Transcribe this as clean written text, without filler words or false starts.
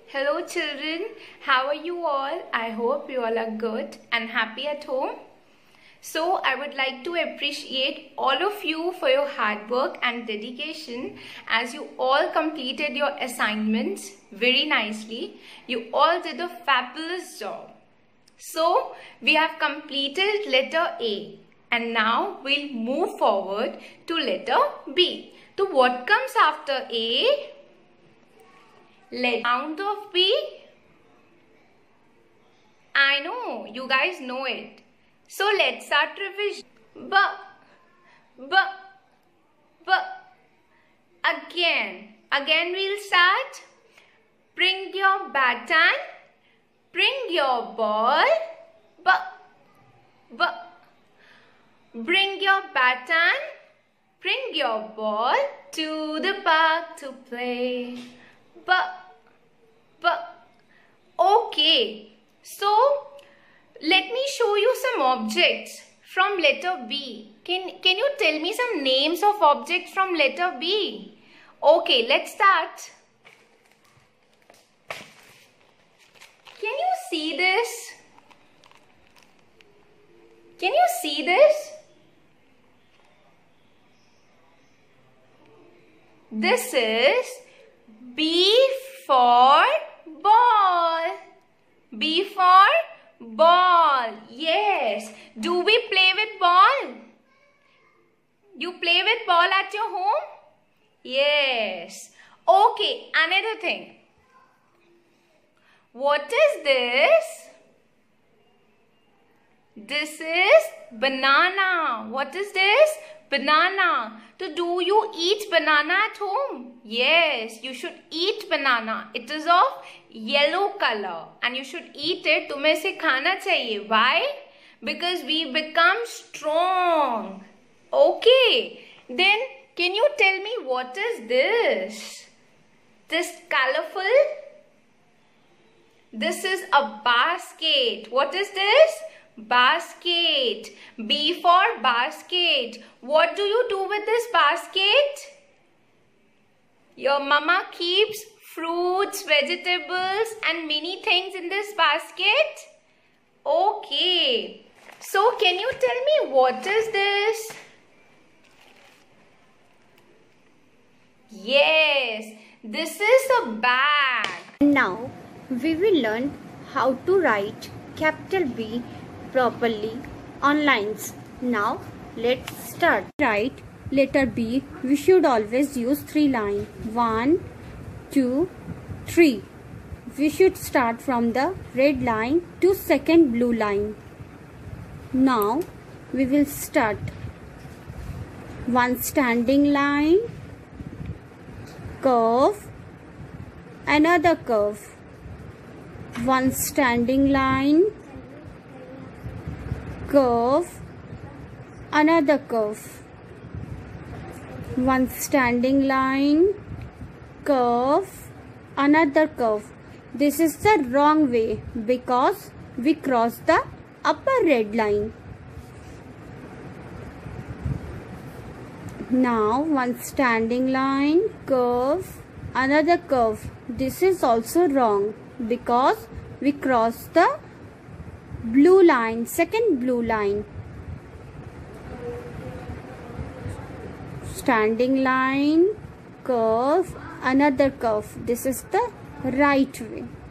Hello children, how are you all? I hope you all are good and happy at home. So I would like to appreciate all of you for your hard work and dedication as you all completed your assignments very nicely. You all did a fabulous job. So we have completed letter A and now we'll move forward to letter B. So what comes after A? Sound of B? I know, you guys know it. So let's start revision. B, B, B. Again we'll start. Bring your baton. Bring your ball. B, B. Bring your baton. Bring your ball to the park to play. B, B. Okay, so let me show you some objects from letter B. Can you tell me some names of objects from letter B? Okay, let's start. Can you see this? Can you see this? This is B for ball. B for ball. Yes. Do we play with ball? You play with ball at your home? Yes. Okay, another thing. What is this? This is banana. What is this? Banana. So do you eat banana at home? Yes, you should eat banana. It is of yellow color and you should eat it. तुम्हें इसे खाना चाहिए. Why? Because we become strong. Okay. Then can you tell me what is this? This colorful? This is a basket. What is this? Basket. B for basket. What do you do with this basket? Your mama keeps fruits, vegetables and many things in this basket. Okay. So can you tell me what is this? Yes, this is a bag. Now we will learn how to write capital B properly on lines. Now let's start. Write letter B. We should always use 3 lines. 1, 2, 3. We should start from the red line to second blue line. Now we will start. One standing line, curve, another curve. One standing line, curve, another curve. One standing line, curve, another curve. This is the wrong way because we crossed the upper red line. Now one standing line, curve, another curve. This is also wrong because we crossed the blue line, second blue line. Standing line, curve, another curve. This is the right way.